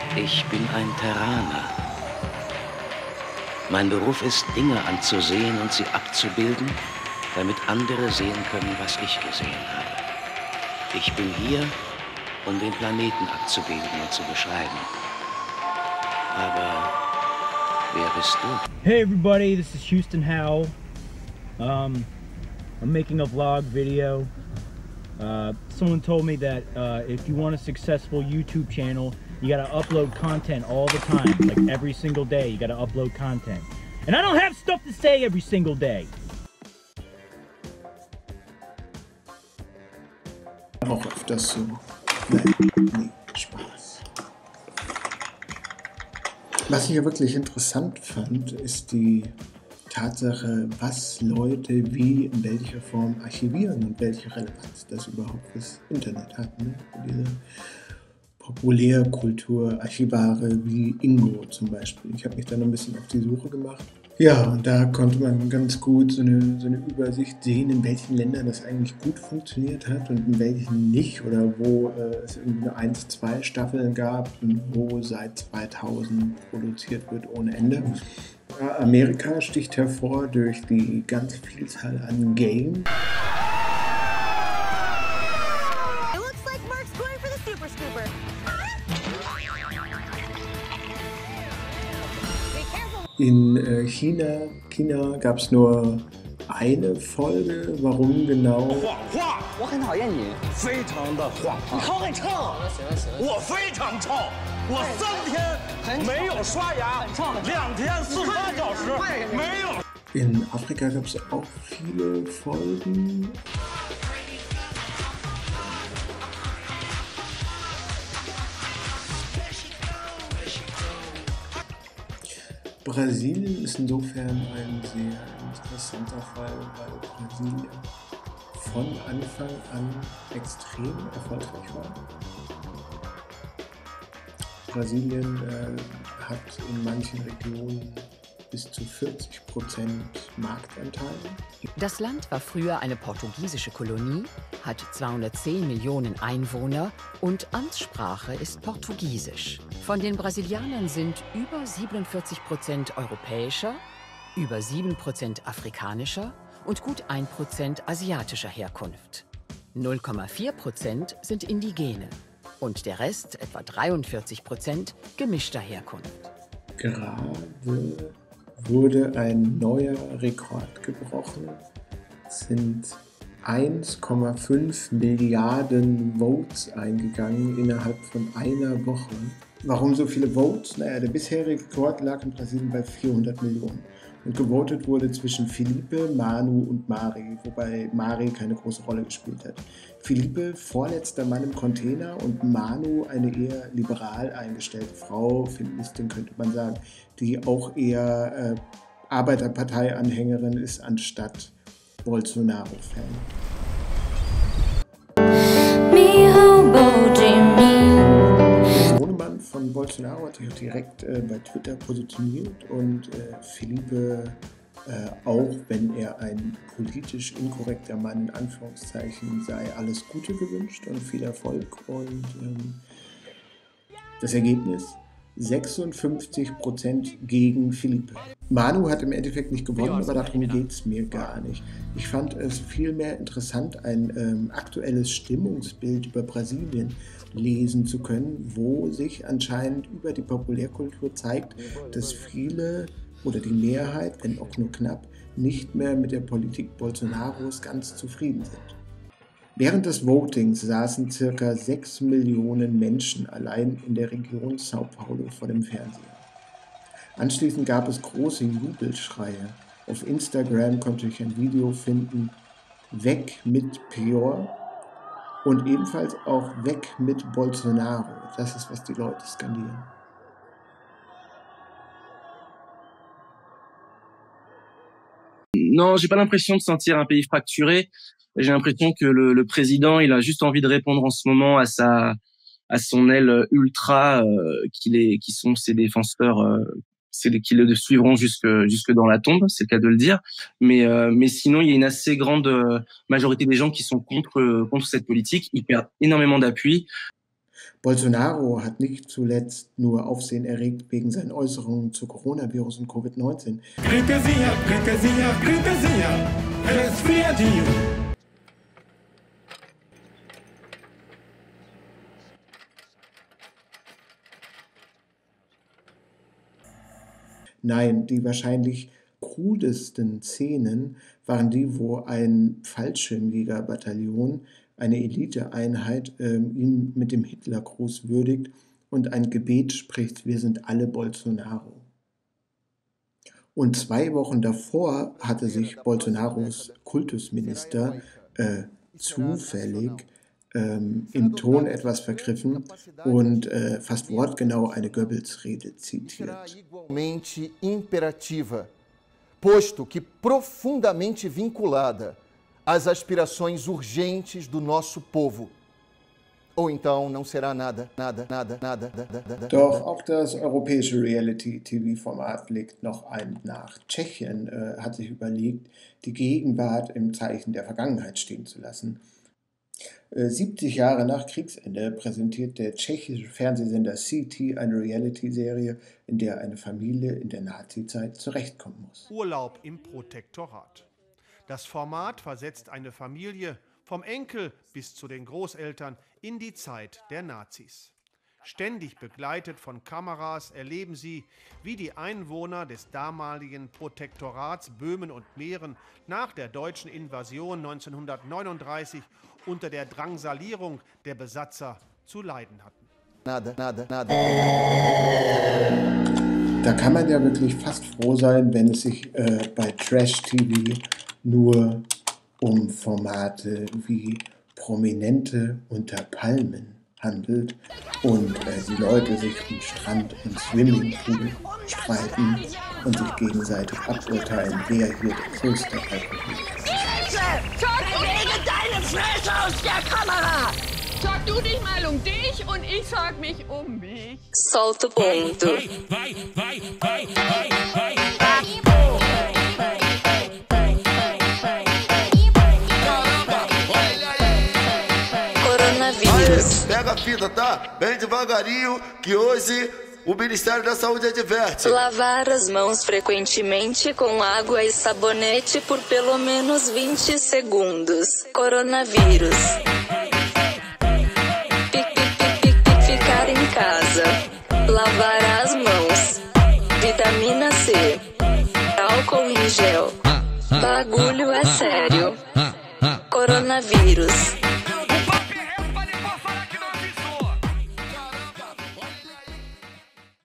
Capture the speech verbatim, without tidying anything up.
Ich bin ein Terraner. Mein Beruf ist, Dinge anzusehen und sie abzubilden, damit andere sehen können, was ich gesehen habe. Ich bin hier, um den Planeten abzubilden und zu beschreiben. Aber wer bist du? Hey everybody, this is Houston Howell. Um, I'm making a vlog video. Uh, someone told me that uh, if you want a successful YouTube channel, you gotta upload content all the time, like every single day. You gotta upload content, and I don't have stuff to say every single day. Auch öfters so. Nein, nee, Spaß. Was ich ja wirklich interessant fand, ist die Tatsache, was Leute wie in welcher Form archivieren und welche Relevanz das überhaupt fürs Internet hat. Ne? Diese Populärkultur-Archivare wie Ingo zum Beispiel. Ich habe mich dann ein bisschen auf die Suche gemacht. Ja, und da konnte man ganz gut so eine, so eine Übersicht sehen, in welchen Ländern das eigentlich gut funktioniert hat und in welchen nicht, oder wo äh, es irgendwie nur eins, zwei Staffeln gab und wo seit zweitausend produziert wird ohne Ende. Ja, Amerika sticht hervor durch die ganze Vielzahl an Games. In äh, China, China gab es nur eine Folge. Warum genau? In Afrika gab es auch viele Folgen. Brasilien ist insofern ein sehr interessanter Fall, weil Brasilien von Anfang an extrem erfolgreich war. Brasilien äh, hat in manchen Regionen bis zu vierzig Prozent Marktanteil. Das Land war früher eine portugiesische Kolonie, hat zweihundertzehn Millionen Einwohner und Amtssprache ist Portugiesisch. Von den Brasilianern sind über siebenundvierzig Prozent europäischer, über sieben Prozent afrikanischer und gut ein Prozent asiatischer Herkunft. null Komma vier Prozent sind Indigene und der Rest, etwa dreiundvierzig Prozent, gemischter Herkunft. Gerade wurde ein neuer Rekord gebrochen. Es sind eins Komma fünf Milliarden Votes eingegangen innerhalb von einer Woche. Warum so viele Votes? Naja, der bisherige Rekord lag in Brasilien bei vierhundert Millionen. Und gewotet wurde zwischen Felipe, Manu und Mari, wobei Mari keine große Rolle gespielt hat. Felipe, vorletzter Mann im Container, und Manu, eine eher liberal eingestellte Frau, Feministin könnte man sagen, die auch eher äh, Arbeiterpartei-Anhängerin ist, anstatt Bolsonaro-Fan. Der Sohnemann von Bolsonaro hat sich auch direkt äh, bei Twitter positioniert und äh, Felipe, äh, auch wenn er ein politisch inkorrekter Mann in Anführungszeichen sei, alles Gute gewünscht und viel Erfolg. Und ähm, das Ergebnis? sechsundfünfzig Prozent gegen Felipe. Manu hat im Endeffekt nicht gewonnen, aber darum geht es mir gar nicht. Ich fand es vielmehr interessant, ein ähm, aktuelles Stimmungsbild über Brasilien lesen zu können, wo sich anscheinend über die Populärkultur zeigt, dass viele oder die Mehrheit, wenn auch nur knapp, nicht mehr mit der Politik Bolsonaros ganz zufrieden sind. Während des Votings saßen ca. sechs Millionen Menschen allein in der Region São Paulo vor dem Fernseher. Anschließend gab es große Jubelschreie. Auf Instagram konnte ich ein Video finden, weg mit Pior, und ebenfalls auch weg mit Bolsonaro. Das ist, was die Leute skandieren. Non, j'ai pas l'impression de sentir un pays fracturé. J'ai l'impression que le, le président, il a juste envie de répondre en ce moment à sa, à son aile ultra, euh, qui les, qui sont ses défenseurs, euh, c'est qui le suivront jusque, jusque dans la tombe, c'est le cas de le dire. Mais, euh, mais sinon, il y a une assez grande majorité des gens qui sont contre, contre cette politique. Ils perdent énormément d'appui. Bolsonaro hat nicht zuletzt nur Aufsehen erregt wegen seinen Äußerungen zu Coronavirus und Covid neunzehn. Gritezinha, gritezinha, gritezinha, resfriadinho. Nein, die wahrscheinlich krudesten Szenen waren die, wo ein Fallschirmjägerbataillon, eine Eliteeinheit, ähm, ihn mit dem Hitlergruß würdigt und ein Gebet spricht: Wir sind alle Bolsonaro. Und zwei Wochen davor hatte sich Bolsonaros Kultusminister äh, zufällig ähm, im Ton etwas vergriffen und äh, fast wortgenau eine Goebbels-Rede zitiert. Igualmente imperativa, posto que profundamente vinculada às aspirações urgentes do nosso povo. Ou então não será nada, nada, nada, nada, nada, nada. Doch auch das europäische Reality-T V-Format legt noch ein nach. Tschechien äh, hat sich überlegt, die Gegenwart im Zeichen der Vergangenheit stehen zu lassen. Äh, siebzig Jahre nach Kriegsende präsentiert der tschechische Fernsehsender C T eine Reality-Serie, in der eine Familie in der Nazizeit zurechtkommen muss. Urlaub im Protektorat. Das Format versetzt eine Familie vom Enkel bis zu den Großeltern in die Zeit der Nazis. Ständig begleitet von Kameras erleben sie, wie die Einwohner des damaligen Protektorats Böhmen und Mähren nach der deutschen Invasion neunzehnhundertneununddreißig unter der Drangsalierung der Besatzer zu leiden hatten. Nada, nada, nada. Da kann man ja wirklich fast froh sein, wenn es sich äh, bei Trash-T V nur um Formate wie Prominente unter Palmen handelt und äh, die Leute sich am Strand und Swimmingpool streiten und sich gegenseitig aburteilen, wer hier der größte Alkoholiker ist. Bewege deine Fresse aus der Kamera! Sorg du dich mal um dich und ich sorg mich um mich. Solta o ponto. Vai, vai, vai, vai, vai, vai. Coronavírus. Pega a fita, tá? Bem devagarinho, que hoje o Ministério da Saúde adverte. Lavar as mãos frequentemente com água e sabonete por pelo menos vinte segundos. Coronavírus. Ficar em casa. Lavar as mãos. Vitamina C. Álcool em gel. Bagulho é sério. Coronavírus.